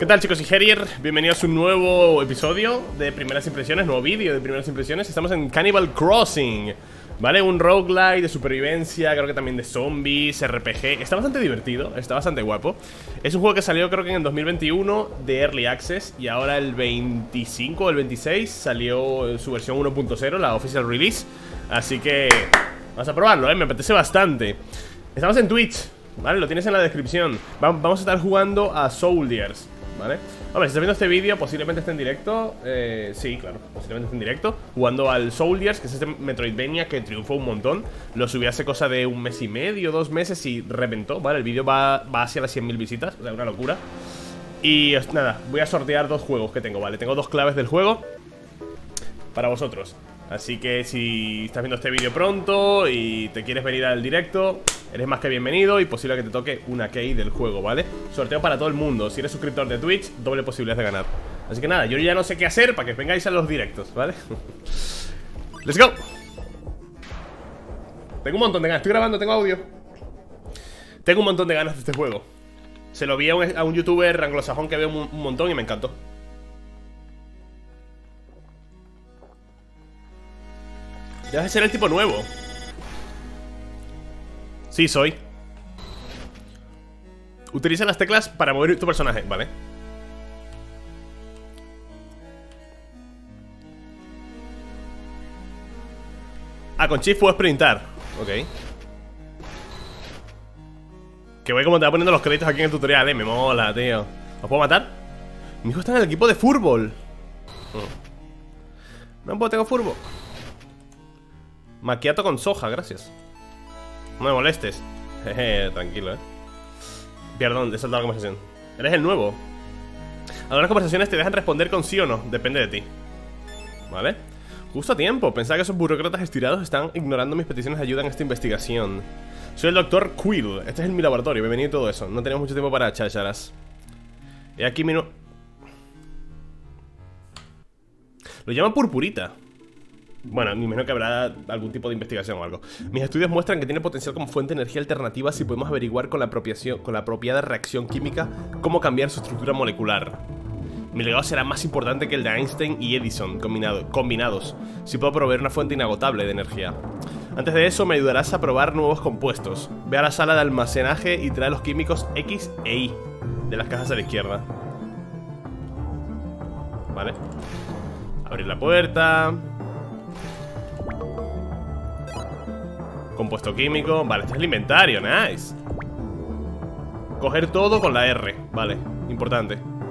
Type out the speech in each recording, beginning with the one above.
¿Qué tal, chicos y Herier? Bienvenidos a un nuevo episodio de Primeras Impresiones, nuevo vídeo de Primeras Impresiones. Estamos en Cannibal Crossing, ¿vale? Un roguelike de supervivencia, creo que también de zombies, RPG. Está bastante divertido, está bastante guapo. Es un juego que salió creo que en el 2021 de Early Access, y ahora el 25 o el 26 salió su versión 1.0, la Official Release. Así que vamos a probarlo, me apetece bastante. Estamos en Twitch, ¿vale? Lo tienes en la descripción. Vamos a estar jugando a Soldiers, ¿vale? Hombre, si estás viendo este vídeo, posiblemente esté en directo. Sí, claro, posiblemente esté en directo jugando al Soldiers, que es este Metroidvania que triunfó un montón. Lo subí hace cosa de un mes y medio, 2 meses y reventó, ¿vale? El vídeo va hacia las 100.000 visitas, o sea, una locura. Y nada, voy a sortear 2 juegos que tengo, ¿vale? Tengo 2 claves del juego para vosotros. Así que si estás viendo este vídeo pronto y te quieres venir al directo, eres más que bienvenido y posible que te toque una key del juego, ¿vale? Sorteo para todo el mundo. Si eres suscriptor de Twitch, doble posibilidad de ganar. Así que nada, yo ya no sé qué hacer para que vengáis a los directos, ¿vale? ¡Let's go! Tengo un montón de ganas. Estoy grabando, tengo audio. Tengo un montón de ganas de este juego. Se lo vi a un youtuber anglosajón que veo un montón y me encantó. Debes ser el tipo nuevo. Sí, soy. Utiliza las teclas para mover tu personaje, vale. Ah, con Shift puedes sprintar. Ok. Que voy como te va poniendo los créditos aquí en el tutorial, me mola, tío. ¿Os puedo matar? Mi hijo está en el equipo de fútbol. No puedo, tengo fútbol. Macchiato con soja, gracias. No me molestes. Jeje, tranquilo, Perdón, he saltado la conversación. Eres el nuevo. Algunas conversaciones te dejan responder con sí o no, depende de ti. ¿Vale? Justo a tiempo, pensaba que esos burócratas estirados están ignorando mis peticiones de ayuda en esta investigación. Soy el doctor Quill, este es mi laboratorio, bienvenido y todo eso. No tenemos mucho tiempo para chácharas. Y aquí mi Lo llama purpurita. Bueno, me imagino que habrá algún tipo de investigación o algo. Mis estudios muestran que tiene potencial como fuente de energía alternativa si podemos averiguar con la apropiada reacción química cómo cambiar su estructura molecular. Mi legado será más importante que el de Einstein y Edison combinados, si puedo proveer una fuente inagotable de energía. Antes de eso me ayudarás a probar nuevos compuestos. Ve a la sala de almacenaje y trae los químicos X e Y de las cajas a la izquierda. Vale. Abrir la puerta. Compuesto químico, vale, este es el inventario, nice. Coger todo con la R, vale, importante.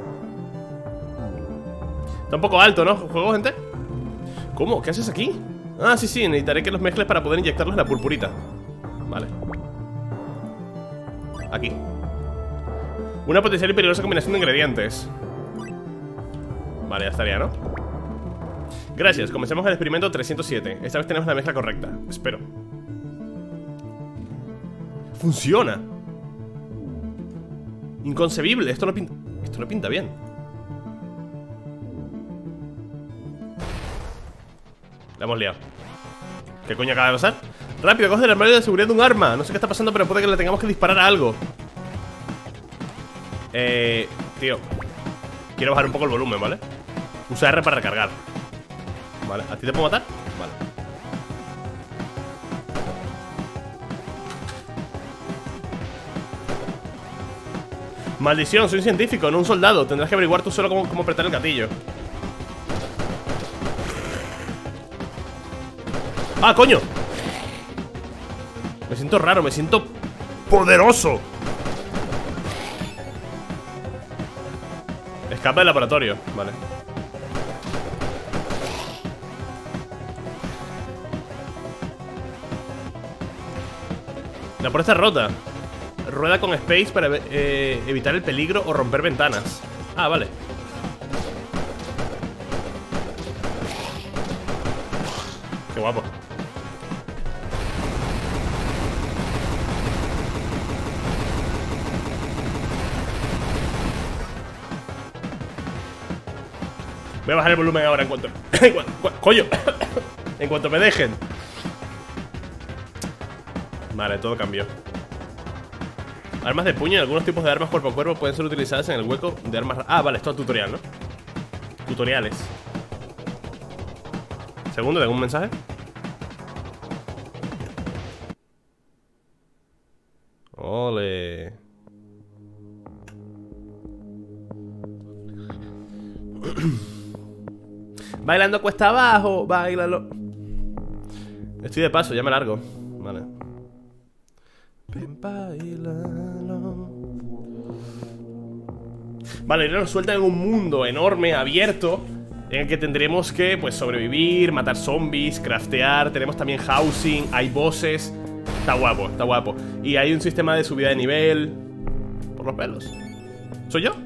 Está un poco alto, ¿no? ¿Juego, gente? ¿Cómo? ¿Qué haces aquí? Ah, sí, necesitaré que los mezcles para poder inyectarlos en la purpurita. Vale. Aquí. Una potencial y peligrosa combinación de ingredientes. Vale, ya estaría, ¿no? Gracias, comencemos el experimento 307. Esta vez tenemos la mezcla correcta, espero. Funciona. Inconcebible, esto no pinta bien. La hemos liado. ¿Qué coño acaba de pasar? Rápido, coge el armario de seguridad de un arma. No sé qué está pasando, pero puede que le tengamos que disparar a algo. Tío, quiero bajar un poco el volumen, ¿vale? Usa R para recargar. Vale, ¿a ti te puedo matar? Vale. Maldición, soy un científico, no un soldado. Tendrás que averiguar tú solo cómo apretar el gatillo. ¡Ah, coño! Me siento raro, me siento poderoso. Escapa del laboratorio, vale. La puerta está rota. Rueda con space para evitar el peligro o romper ventanas. Ah, vale. Qué guapo. Voy a bajar el volumen ahora en cuanto... ¡Coño! En cuanto me dejen. Vale, todo cambió. Armas de puño y algunos tipos de armas cuerpo a cuerpo pueden ser utilizadas en el hueco de armas... Ah, vale, esto es tutorial, ¿no? Tutoriales. Segundo, ¿tengo un mensaje? Ole. Bailando cuesta abajo, bailalo. Estoy de paso, ya me largo. Vale. Ven, bailalo. Vale, ahora nos sueltan en un mundo enorme, abierto, en el que tendremos que, pues, sobrevivir, matar zombies, craftear. Tenemos también housing, hay bosses. Está guapo, está guapo. Y hay un sistema de subida de nivel. Por los pelos. ¿Soy yo?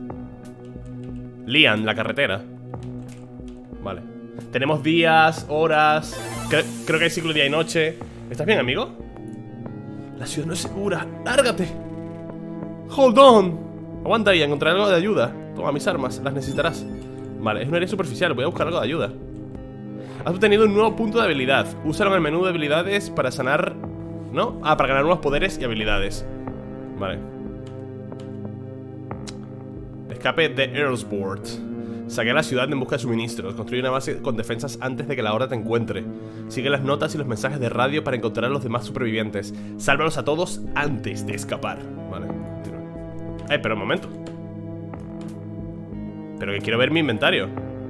Lian, la carretera. Vale. Tenemos días, horas. Creo que hay ciclo de día y noche. ¿Estás bien, amigo? La ciudad no es segura. ¡Lárgate! ¡Hold on! Aguanta ahí, encontraré algo de ayuda. Toma mis armas, las necesitarás. Vale, es un área superficial, voy a buscar algo de ayuda. Has obtenido un nuevo punto de habilidad. Úsalo en el menú de habilidades para sanar... ¿No? Ah, para ganar nuevos poderes y habilidades. Vale. Escape de Earlsport. Saquea la ciudad en busca de suministros. Construye una base con defensas antes de que la hora te encuentre. Sigue las notas y los mensajes de radio para encontrar a los demás supervivientes. Sálvalos a todos antes de escapar. Vale. Pero un momento. Pero que quiero ver mi inventario.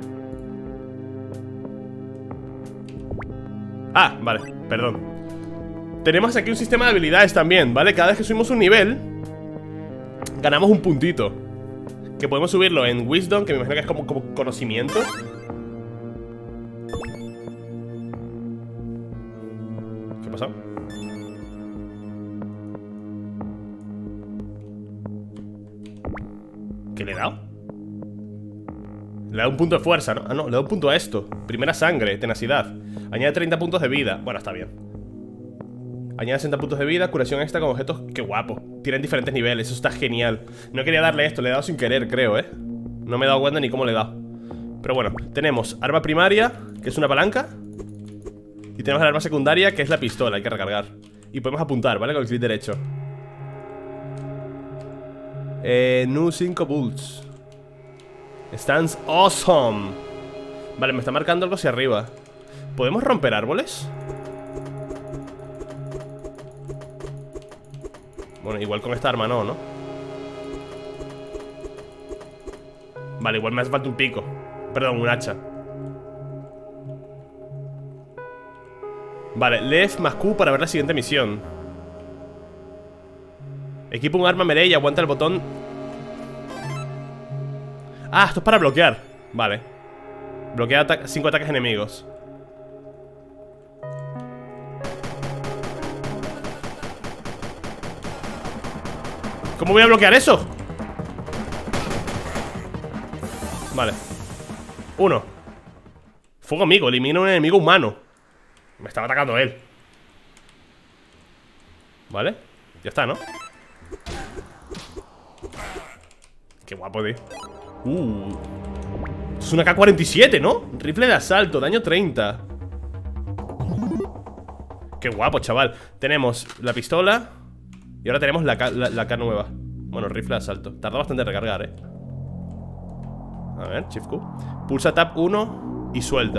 Ah, vale, perdón. Tenemos aquí un sistema de habilidades también, ¿vale? Cada vez que subimos un nivel, ganamos un puntito. Que podemos subirlo en Wisdom, que me imagino que es como conocimiento. ¿Qué pasa? ¿Qué le he dado? Le he dado un punto de fuerza, ¿no? Ah, no, le he dado un punto a esto. Primera sangre, tenacidad. Añade 30 puntos de vida. Bueno, está bien. Añade 60 puntos de vida, curación extra con objetos. ¡Qué guapo! Tienen diferentes niveles, eso está genial. No quería darle esto, le he dado sin querer, creo, ¿eh? No me he dado cuenta ni cómo le he dado. Pero bueno, tenemos arma primaria, que es una palanca. Y tenemos el arma secundaria, que es la pistola, hay que recargar. Y podemos apuntar, ¿vale? Con el clic derecho. New 5 bolts. Stands awesome. Vale, me está marcando algo hacia arriba. ¿Podemos romper árboles? Bueno, igual con esta arma no, ¿no? Vale, igual me hace falta un pico. Perdón, un hacha. Vale, left más Q para ver la siguiente misión. Equipa un arma melee y aguanta el botón. Ah, esto es para bloquear. Vale. Bloquea 5 ataques enemigos. ¿Cómo voy a bloquear eso? Vale. 1. Fuego amigo, elimina un enemigo humano. Me estaba atacando él. Vale, ya está, ¿no? Qué guapo, tío. Es una K-47, ¿no? Rifle de asalto, daño 30. Qué guapo, chaval. Tenemos la pistola. Y ahora tenemos la K nueva. Bueno, rifle de asalto. Tarda bastante en recargar, ¿eh? A ver, Shift Q. Pulsa Tab 1 y suelta.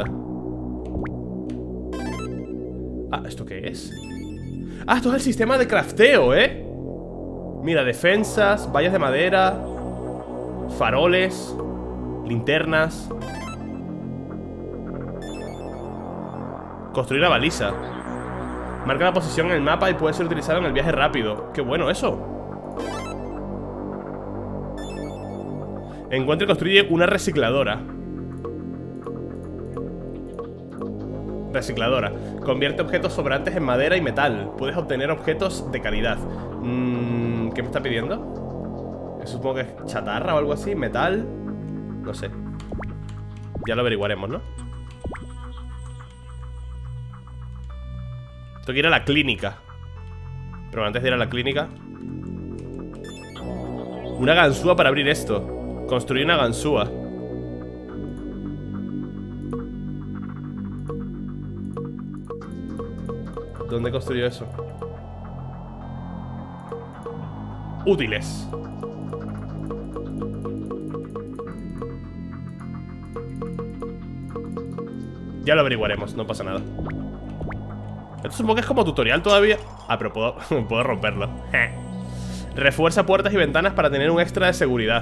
Ah, ¿esto qué es? Ah, esto es el sistema de crafteo, ¿eh? Mira, defensas, vallas de madera, faroles, linternas. Construir la baliza. Marca la posición en el mapa y puede ser utilizado en el viaje rápido. ¡Qué bueno eso! Encuentra y construye una recicladora. Recicladora. Convierte objetos sobrantes en madera y metal. Puedes obtener objetos de calidad. ¿Qué me está pidiendo? Supongo que es chatarra o algo así. Metal. No sé. Ya lo averiguaremos, ¿no? Tengo que ir a la clínica. Pero antes de ir a la clínica, una ganzúa para abrir esto. Construir una ganzúa. ¿Dónde construyó eso? útiles. Ya lo averiguaremos, no pasa nada. Esto supongo que es como tutorial todavía. Ah, pero puedo romperlo. Refuerza puertas y ventanas para tener un extra de seguridad.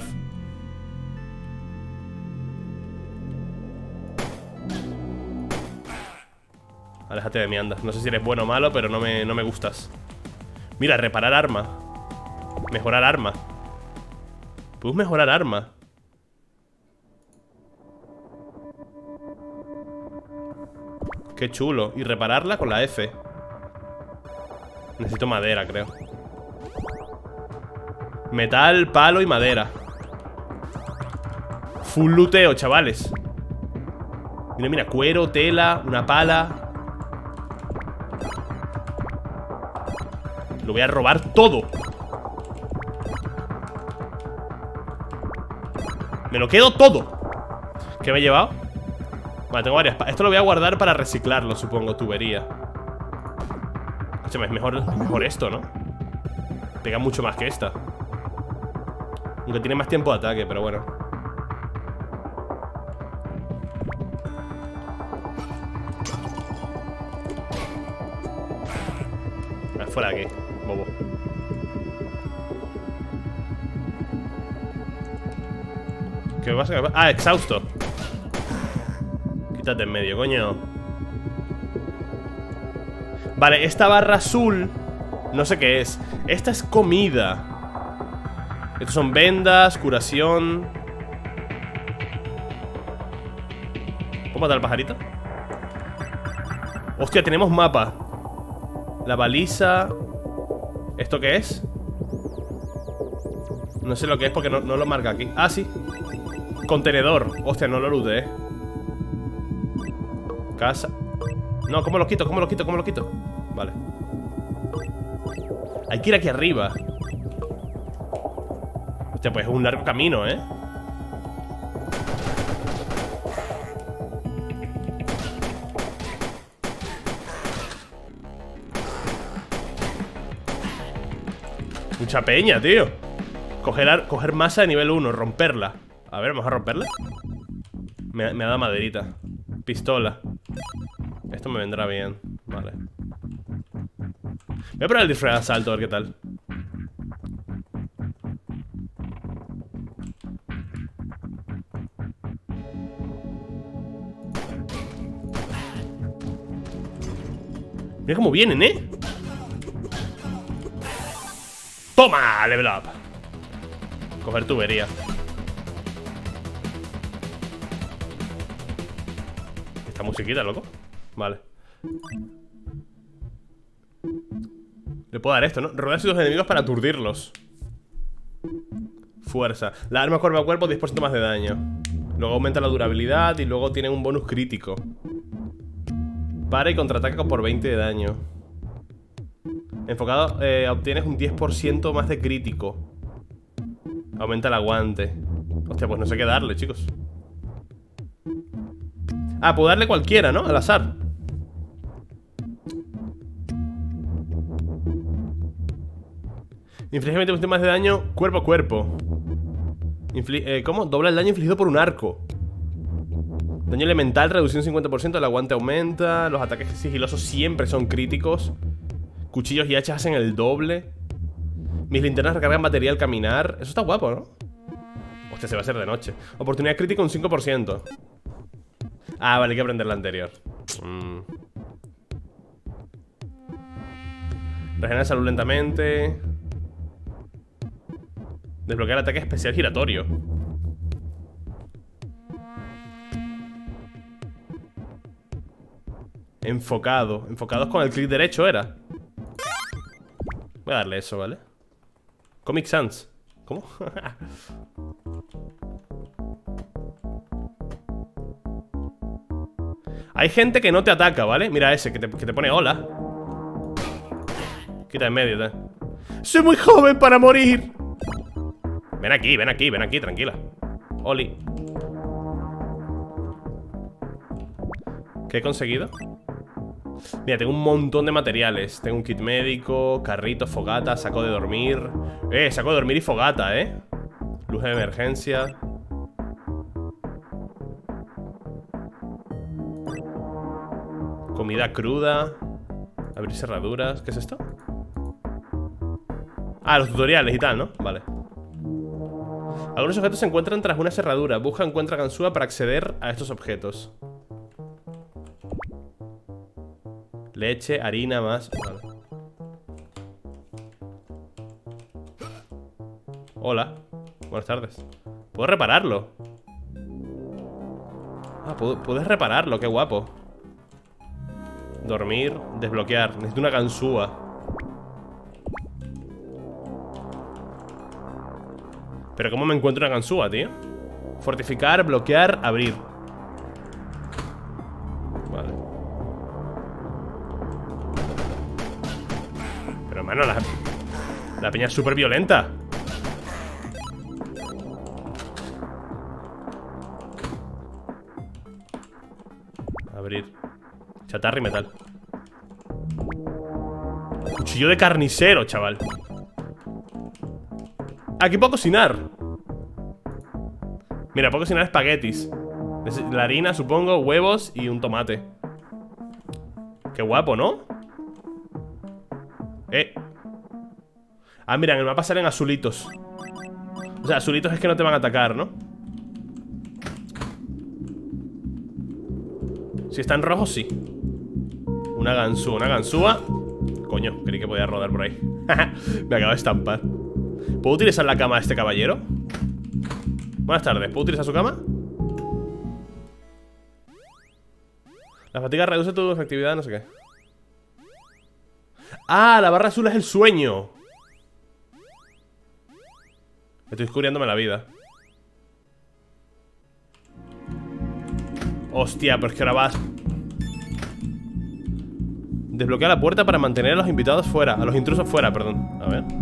Aléjate de mí, anda. No sé si eres bueno o malo, pero no me gustas. Mira, reparar arma. Mejorar arma. ¿Puedes mejorar arma? Qué chulo. Y repararla con la F. Necesito madera, creo. Metal, palo y madera. Full looteo, chavales. Mira, mira, cuero, tela, una pala. Lo voy a robar todo. Me lo quedo todo. ¿Qué me he llevado? Vale, tengo varias. Esto lo voy a guardar para reciclarlo, supongo, tubería. Escúchame, es mejor esto, ¿no? Pega mucho más que esta. Aunque tiene más tiempo de ataque, pero bueno. Vale, fuera de aquí, bobo. ¿Qué pasa? Ah, exhausto. Quítate en medio, coño. Vale, esta barra azul no sé qué es. Esta es comida. Estos son vendas, curación. ¿Puedo matar al pajarito? Hostia, tenemos mapa. La baliza. ¿Esto qué es? No sé lo que es porque no lo marca aquí. Ah, sí. Contenedor. Hostia, no lo looté. Casa. No, ¿cómo lo quito? ¿Cómo lo quito? ¿Cómo lo quito? Vale. Hay que ir aquí arriba. Hostia, pues es un largo camino, ¿eh? Mucha peña, tío. Coger masa de nivel 1, romperla. A ver, vamos a romperla. Me ha dado maderita. Pistola. Esto me vendrá bien. Vale. Voy a probar el disfraz de asalto, a ver qué tal. Mira cómo vienen, ¿eh? ¡Toma! Level up. Coger tubería. Esta musiquita, loco. Vale. Le puedo dar esto, ¿no? Rodear a sus enemigos para aturdirlos. Fuerza. La arma cuerpo a cuerpo, 10% más de daño. Luego aumenta la durabilidad y luego tiene un bonus crítico. Para y contraataca por 20 de daño. Enfocado, obtienes un 10% más de crítico. Aumenta el aguante. Hostia, pues no sé qué darle, chicos. Ah, puedo darle cualquiera, ¿no? Al azar. Inflige 20% más de daño cuerpo a cuerpo. ¿Cómo? Dobla el daño infligido por un arco. Daño elemental, reducción 50%. El aguante aumenta. Los ataques sigilosos siempre son críticos. Cuchillos y hachas hacen el doble. Mis linternas recargan batería al caminar. Eso está guapo, ¿no? Hostia, se va a hacer de noche. Oportunidad crítica un 5%. Ah, vale, hay que aprender la anterior. Regenera salud lentamente. Desbloquear ataque especial giratorio. Enfocado. Enfocados con el clic derecho era. Voy a darle eso, ¿vale? Comic Sans. ¿Cómo? Hay gente que no te ataca, ¿vale? Mira ese, que te pone hola. Quita en medio, soy muy joven para morir. Ven aquí, ven aquí, ven aquí, tranquila. Oli. ¿Qué he conseguido? Mira, tengo un montón de materiales. Tengo un kit médico, carrito, fogata, saco de dormir. Saco de dormir y fogata, luz de emergencia. Comida cruda. Abrir cerraduras. ¿Qué es esto? Ah, los tutoriales y tal, ¿no? Vale. Algunos objetos se encuentran tras una cerradura. Busca, encuentra ganzúa para acceder a estos objetos. Leche, harina, más. Vale. Hola. Buenas tardes. ¿Puedo repararlo? Ah, puedes repararlo, qué guapo. Dormir, desbloquear. Necesito una ganzúa. Pero ¿cómo me encuentro una ganzúa, tío? Fortificar, bloquear, abrir. Vale. Pero, hermano, la peña es súper violenta. Abrir. Chatarra y metal. Cuchillo de carnicero, chaval. Aquí puedo cocinar. Mira, puedo cocinar espaguetis. La harina, supongo, huevos y un tomate. Qué guapo, ¿no? Ah, mira, en el mapa salen azulitos. O sea, azulitos es que no te van a atacar, ¿no? Si están rojos, sí. Una ganzúa. Coño, creí que podía rodar por ahí. Me acabo de estampar. ¿Puedo utilizar la cama de este caballero? Buenas tardes, ¿puedo utilizar su cama? La fatiga reduce tu efectividad, no sé qué. Ah, la barra azul es el sueño. Estoy descubriéndome la vida. Hostia, pero es que ahora vas. Desbloquea la puerta para mantener a los invitados fuera. A los intrusos fuera, perdón. A ver.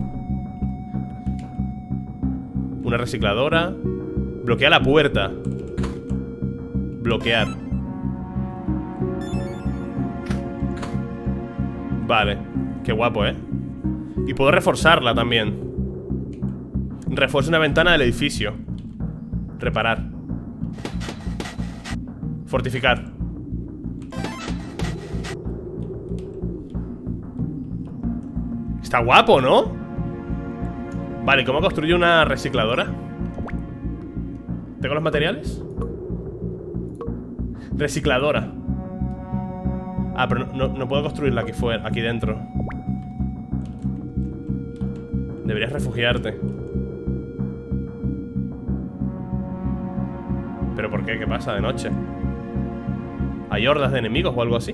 Una recicladora. Bloquea la puerta. Bloquear. Vale. Qué guapo, Y puedo reforzarla también. Refuerza una ventana del edificio. Reparar. Fortificar. Está guapo, ¿no? Vale, ¿cómo construyo una recicladora? ¿Tengo los materiales? Recicladora. Ah, pero no puedo construirla aquí fuera, aquí dentro. Deberías refugiarte. ¿Pero por qué? ¿Qué pasa de noche? ¿Hay hordas de enemigos o algo así?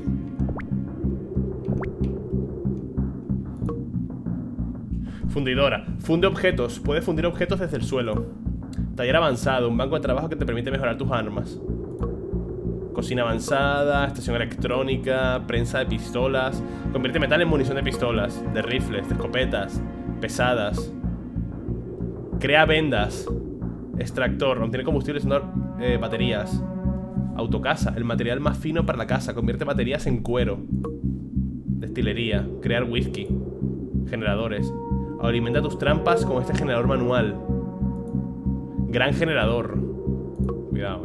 Fundidora. Funde objetos. Puede fundir objetos desde el suelo. Taller avanzado. Un banco de trabajo que te permite mejorar tus armas. Cocina avanzada. Estación electrónica. Prensa de pistolas. Convierte metal en munición de pistolas. De rifles. De escopetas. Pesadas. Crea vendas. Extractor. Obtiene combustible usando baterías. Autocasa. El material más fino para la casa. Convierte baterías en cuero. Destilería. Crear whisky. Generadores. Alimenta tus trampas con este generador manual. Gran generador. Cuidado,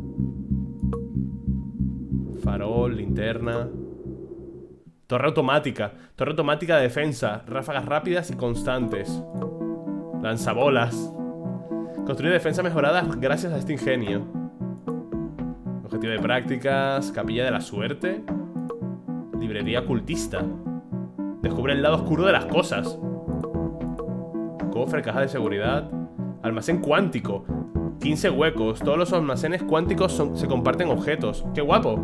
Farol, linterna. Torre automática. Torre automática de defensa. Ráfagas rápidas y constantes. Lanzabolas. Construir defensas mejoradas gracias a este ingenio. Objetivo de prácticas. Capilla de la suerte. Librería ocultista. Descubre el lado oscuro de las cosas. Cofre, caja de seguridad. Almacén cuántico. 15 huecos. Todos los almacenes cuánticos se comparten objetos. ¡Qué guapo!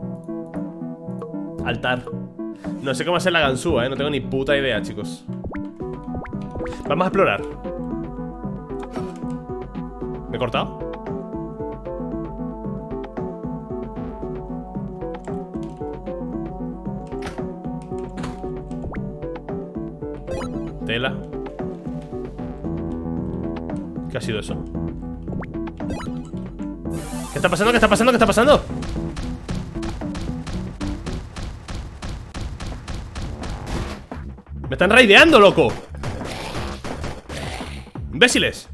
Altar. No sé cómo hacer la ganzúa, no tengo ni puta idea, chicos. Vamos a explorar. ¿Me he cortado? Tela. ¿Qué ha sido eso? ¿Qué está pasando? ¿Qué está pasando? ¿Qué está pasando? ¡Me están raideando, loco! ¡Imbéciles!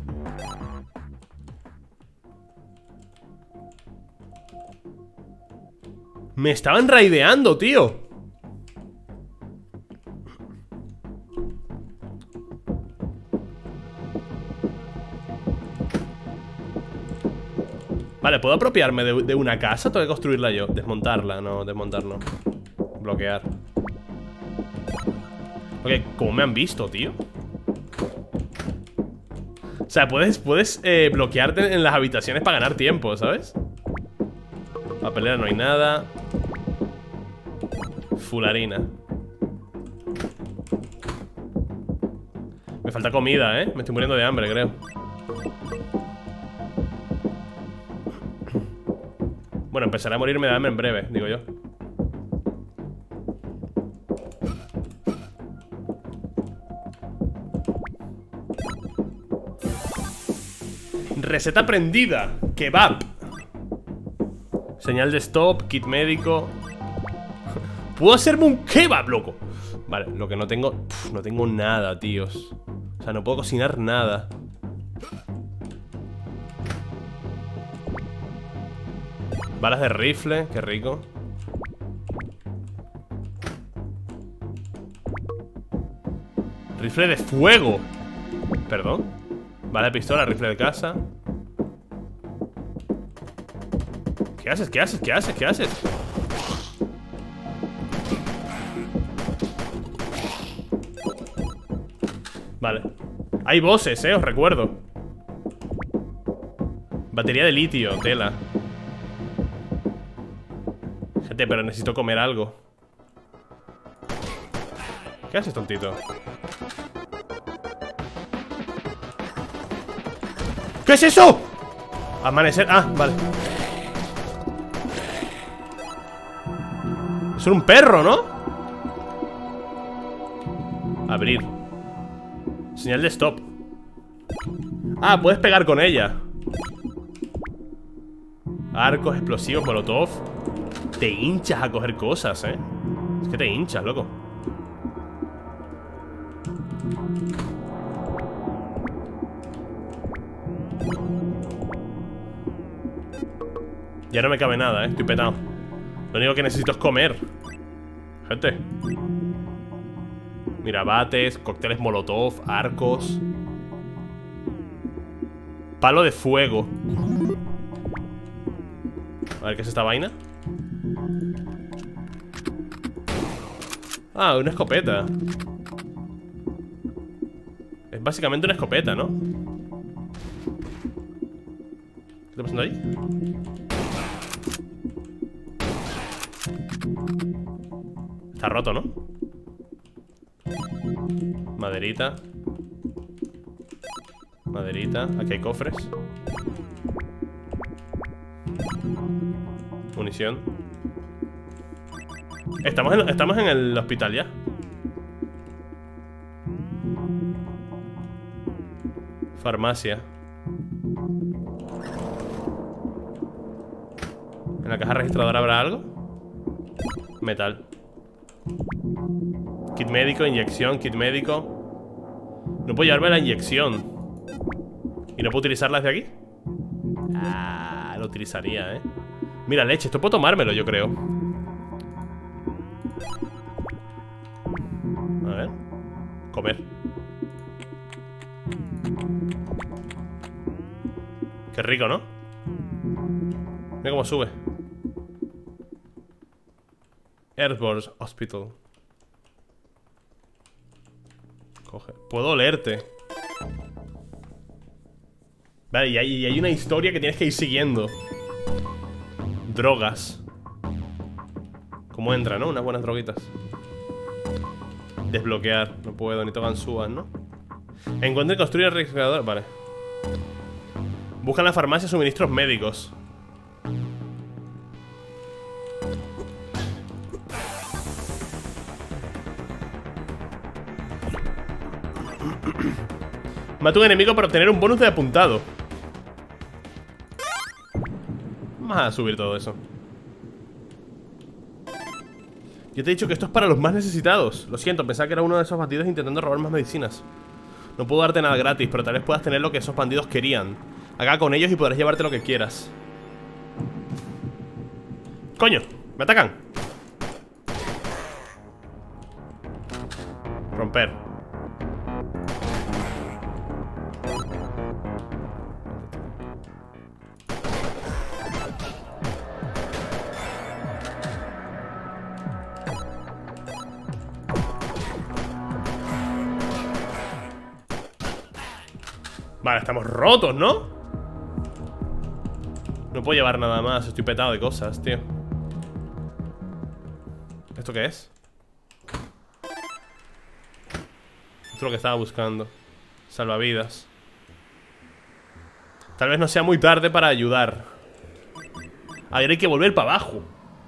Me estaban raideando, tío. Vale, ¿puedo apropiarme de una casa? Tengo que construirla yo. Desmontarla, no, desmontar no. Bloquear. Ok, ¿cómo me han visto, tío? O sea, puedes bloquearte en las habitaciones para ganar tiempo, ¿sabes? Papelera no hay nada. Full harina. Me falta comida, ¿eh? Me estoy muriendo de hambre, creo. Bueno, empezaré a morirme de hambre en breve, digo yo. Receta aprendida. Kebab. Señal de stop, kit médico. Puedo hacerme un kebab, loco. Vale, lo que no tengo... no tengo nada, tíos. O sea, no puedo cocinar nada. Balas de rifle, qué rico. Rifle de fuego. Perdón. Bala de pistola, rifle de casa. ¿Qué haces? ¿Qué haces? ¿Qué haces? ¿Qué haces? Vale. Hay bosses, os recuerdo. Batería de litio, tela. Gente, pero necesito comer algo. ¿Qué haces, tontito? ¿Qué es eso? Amanecer. Ah, vale. Es un perro, ¿no? Abrir. Señal de stop. Ah, puedes pegar con ella. Arcos, explosivos, molotov. Te hinchas a coger cosas, ¿eh? Es que te hinchas, loco. Ya no me cabe nada, ¿eh? Estoy petado. Lo único que necesito es comer. Gente. Mira, bates, cócteles molotov, arcos. Palo de fuego. A ver, ¿qué es esta vaina? Ah, una escopeta. Es básicamente una escopeta, ¿no? ¿Qué está pasando ahí? Está roto, ¿no? Maderita. Maderita. Aquí hay cofres. Munición. Estamos en el hospital ya. Farmacia. ¿En la caja registradora habrá algo? Metal. Kit médico, inyección, kit médico. No puedo llevarme la inyección. ¿Y no puedo utilizarla desde aquí? Ah, lo utilizaría, Mira, leche, esto puedo tomármelo, yo creo. A ver. Comer. Qué rico, ¿no? Mira cómo sube. Earthworks Hospital. Coge. Puedo olerte. Vale, y hay una historia que tienes que ir siguiendo. Drogas. ¿Cómo entra, no? Unas buenas droguitas. Desbloquear. No puedo, ni tocan subas, ¿no? Encuentra y construye el registrador. Vale. Busca en la farmacia suministros médicos. Mata a un enemigo para obtener un bonus de apuntado. Vamos a subir todo eso. Yo te he dicho que esto es para los más necesitados. Lo siento, pensaba que era uno de esos bandidos intentando robar más medicinas. No puedo darte nada gratis, pero tal vez puedas tener lo que esos bandidos querían. Acá con ellos y podrás llevarte lo que quieras. ¡Coño! ¡Me atacan! Romper. Vale, estamos rotos, ¿no? No puedo llevar nada más, estoy petado de cosas, tío. ¿Esto qué es? Esto es lo que estaba buscando. Salvavidas. Tal vez no sea muy tarde para ayudar. Ahora hay que volver para abajo.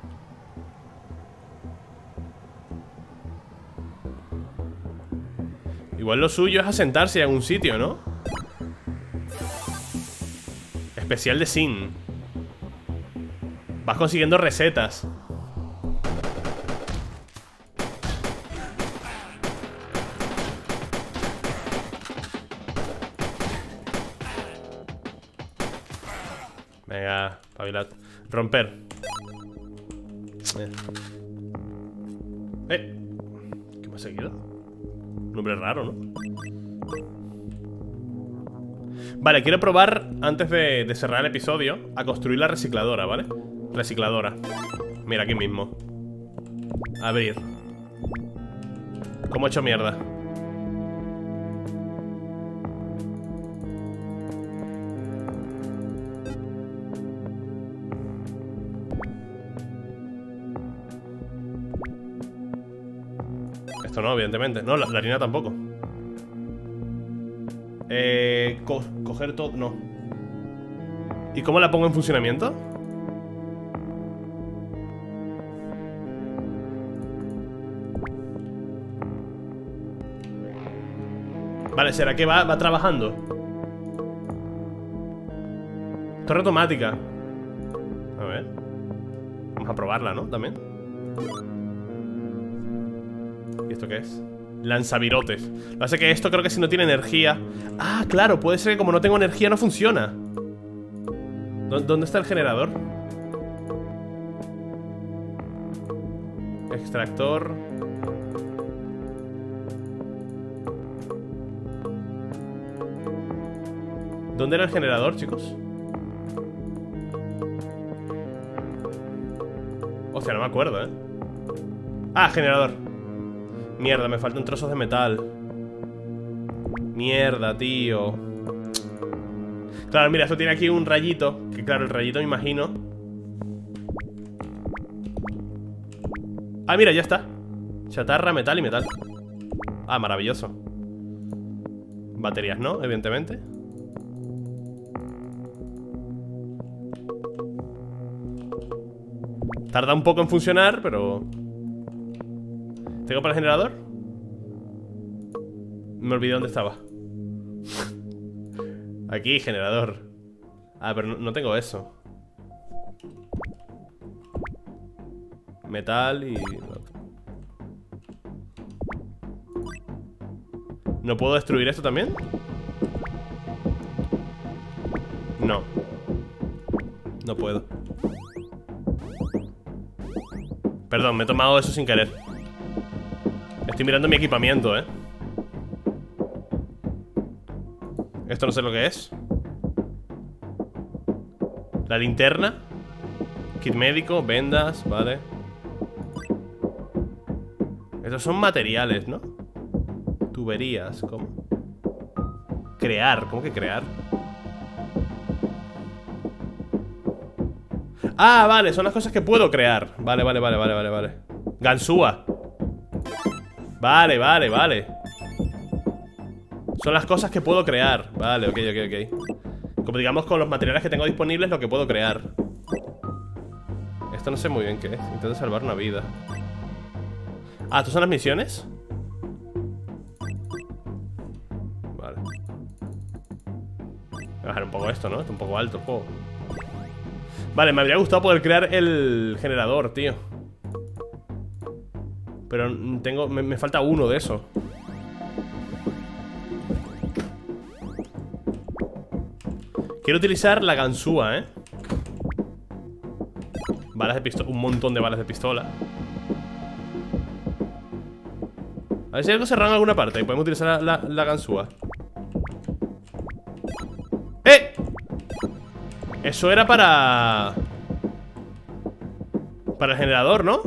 Igual lo suyo es asentarse en algún sitio, ¿no? Especial de Sin. Vas consiguiendo recetas. Venga, pabilad. Romper. ¿Qué me ha seguido? Un nombre raro, ¿no? Vale, quiero probar, antes de cerrar el episodio, a construir la recicladora, ¿vale? Recicladora. Mira, aquí mismo. Abrir. ¿Cómo he hecho mierda? Esto no, evidentemente. No, la harina tampoco. Coger todo... No. ¿Y cómo la pongo en funcionamiento? Vale, ¿será que va trabajando? Torre automática. A ver. Vamos a probarla, ¿no? También. ¿Y esto qué es? Lanzavirotes. Lo que pasa es que esto creo que si no tiene energía... Ah, claro, puede ser que como no tengo energía no funciona. ¿Dónde está el generador? Extractor. ¿Dónde era el generador, chicos? Hostia, no me acuerdo, ¿eh? Ah, generador. Mierda, me faltan trozos de metal. Mierda, tío. Claro, mira, esto tiene aquí un rayito. Que claro, el rayito me imagino. Ah, mira, ya está. Chatarra, metal y metal. Ah, maravilloso. Baterías, ¿no? Evidentemente. Tarda un poco en funcionar, pero... ¿Tengo para el generador? Me olvidé dónde estaba. Aquí, generador. Ah, pero no tengo eso. Metal y... ¿No puedo destruir esto también? No. No puedo. Perdón, me he tomado eso sin querer. Estoy mirando mi equipamiento, ¿eh? Esto no sé lo que es. La linterna. Kit médico, vendas, vale. Estos son materiales, ¿no? Tuberías, ¿cómo? Crear, ¿cómo que crear? Ah, vale, son las cosas que puedo crear. Vale. Ganzúa. Vale. Son las cosas que puedo crear. Vale, ok. Como digamos, con los materiales que tengo disponibles, lo que puedo crear. Esto no sé muy bien qué es. Intento salvar una vida. Ah, ¿estas son las misiones? Vale. Voy a bajar un poco esto, ¿no? Está un poco alto el juego. Vale, me habría gustado poder crear el generador, tío. Pero tengo... Me falta uno de eso. Quiero utilizar la ganzúa, balas de pistola. Un montón de balas de pistola. A ver si hay algo cerrado en alguna parte y podemos utilizar la ganzúa. ¡Eh! Eso era para el generador, ¿no?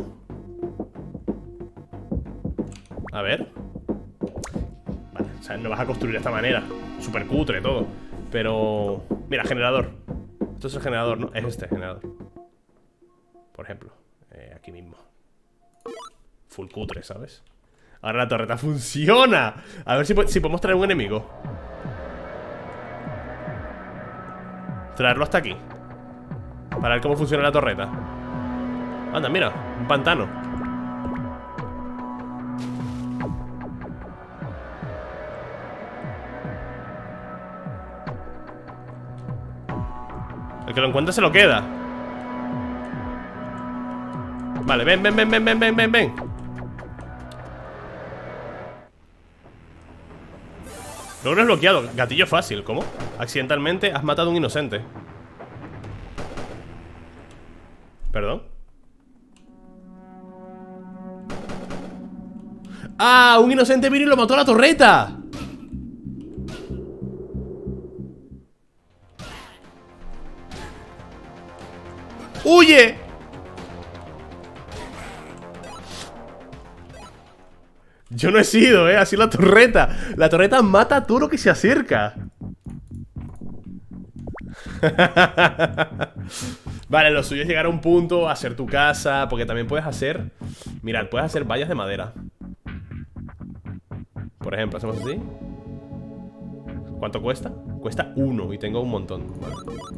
A ver. Vale, o sea, no vas a construir de esta manera. Súper cutre todo. Pero... Mira, generador. Esto es el generador, ¿no? Es este generador. Por ejemplo, aquí mismo. Full cutre, ¿sabes? Ahora la torreta funciona. A ver si podemos traer un enemigo. Traerlo hasta aquí para ver cómo funciona la torreta. Anda, mira, un pantano. El que lo encuentre se lo queda. Vale, ven. Logro desbloqueado, gatillo fácil. ¿Cómo? Accidentalmente has matado a un inocente. ¿Perdón? ¡Ah! Un inocente vino y lo mató a la torreta. ¡Huye! Yo no he sido, así la torreta. La torreta mata a todo lo que se acerca. Vale, lo suyo es llegar a un punto, hacer tu casa. Porque también puedes hacer... Mirad, puedes hacer vallas de madera. Por ejemplo, hacemos así. ¿Cuánto cuesta? Cuesta 1 y tengo un montón. Vale.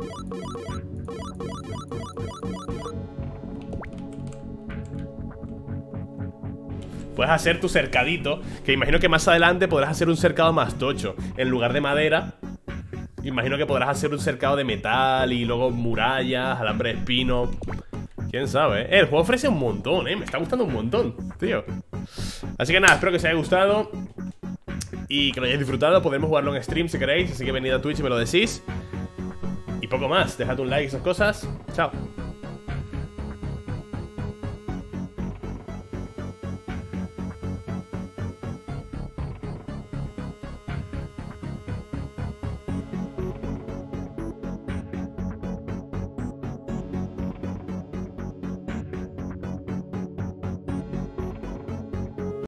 Puedes hacer tu cercadito, que imagino que más adelante podrás hacer un cercado más tocho. En lugar de madera, imagino que podrás hacer un cercado de metal y luego murallas, alambre de espino. Quién sabe, el juego ofrece un montón, me está gustando un montón, tío. Así que nada, espero que os haya gustado y que lo hayáis disfrutado. Podemos jugarlo en stream si queréis, así que venid a Twitch y me lo decís. Y poco más, dejad un like y esas cosas. Chao.